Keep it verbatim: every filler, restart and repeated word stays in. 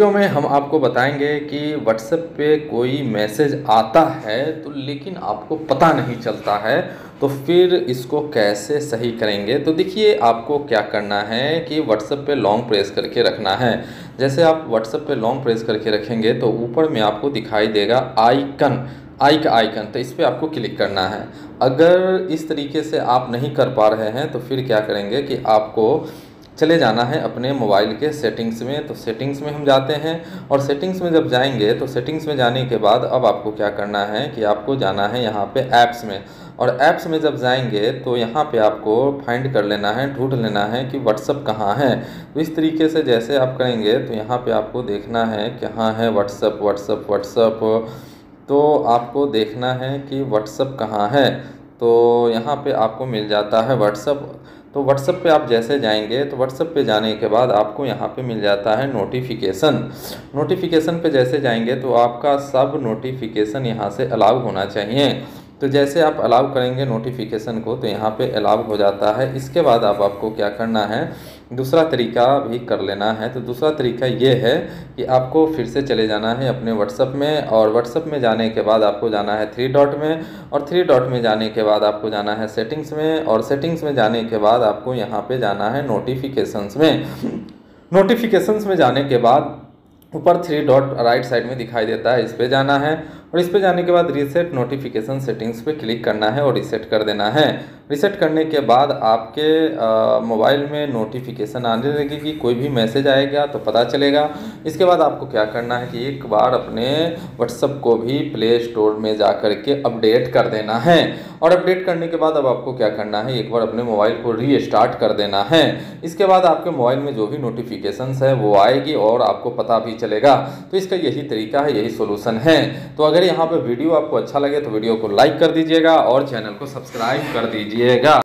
Video में हम आपको बताएंगे कि व्हाट्सएप पे कोई मैसेज आता है तो लेकिन आपको पता नहीं चलता है, तो फिर इसको कैसे सही करेंगे। तो देखिए, आपको क्या करना है कि व्हाट्सएप पे लॉन्ग प्रेस करके रखना है। जैसे आप व्हाट्सएप पे लॉन्ग प्रेस करके रखेंगे तो ऊपर में आपको दिखाई देगा आइकन, आई का आइकन, तो इस पर आपको क्लिक करना है। अगर इस तरीके से आप नहीं कर पा रहे हैं तो फिर क्या करेंगे कि आपको चले जाना है अपने मोबाइल के सेटिंग्स में। तो सेटिंग्स में हम जाते हैं और सेटिंग्स में जब जाएंगे तो सेटिंग्स में जाने के बाद अब आपको क्या करना है कि आपको जाना है यहाँ पे ऐप्स में। और ऐप्स में जब जाएंगे तो यहाँ पे आपको फाइंड कर लेना है, ढूंढ लेना है कि व्हाट्सअप कहाँ है। तो इस तरीके से जैसे आप करेंगे तो यहाँ पे आपको देखना है कहाँ है व्हाट्सअप व्हाट्सअप व्हाट्सअप। तो आपको देखना है कि व्हाट्सअप कहाँ है, तो यहाँ पे आपको मिल जाता है व्हाट्सअप। तो व्हाट्सएप पे आप जैसे जाएंगे तो व्हाट्सएप पे जाने के बाद आपको यहाँ पे मिल जाता है नोटिफिकेशन। नोटिफिकेशन पे जैसे जाएंगे तो आपका सब नोटिफिकेशन यहाँ से अलाउ होना चाहिए। तो जैसे आप अलाउ करेंगे नोटिफिकेशन को तो यहाँ पे अलाउ हो जाता है। इसके बाद आप आपको क्या करना है, दूसरा तरीका भी कर लेना है। तो दूसरा तरीका ये है कि आपको फिर से चले जाना है अपने व्हाट्सएप में, और व्हाट्सएप में जाने के बाद आपको जाना है थ्री डॉट में, और थ्री डॉट में जाने के बाद आपको जाना है सेटिंग्स में, और सेटिंग्स में जाने के बाद आपको यहाँ पे जाना है नोटिफिकेशंस में। नोटिफिकेशंस में जाने के बाद ऊपर थ्री डॉट राइट साइड में दिखाई देता है, इस पे जाना है, और इस पे जाने के बाद रीसेट नोटिफिकेशन सेटिंग्स पे क्लिक करना है और रीसेट कर देना है। रीसेट करने के बाद आपके मोबाइल में नोटिफिकेशन आने लगेगी, कोई भी मैसेज आएगा तो पता चलेगा। इसके बाद आपको क्या करना है कि एक बार अपने व्हाट्सएप को भी प्ले स्टोर में जा कर के अपडेट कर देना है, और अपडेट करने के बाद अब आपको क्या करना है, एक बार अपने मोबाइल को रीस्टार्ट कर देना है। इसके बाद आपके मोबाइल में जो भी नोटिफिकेशंस है वो आएगी और आपको पता भी चलेगा। तो इसका यही तरीका है, यही सोल्यूशन है। तो अगर यहाँ पे वीडियो आपको अच्छा लगे तो वीडियो को लाइक कर दीजिएगा और चैनल को सब्सक्राइब कर दीजिएगा।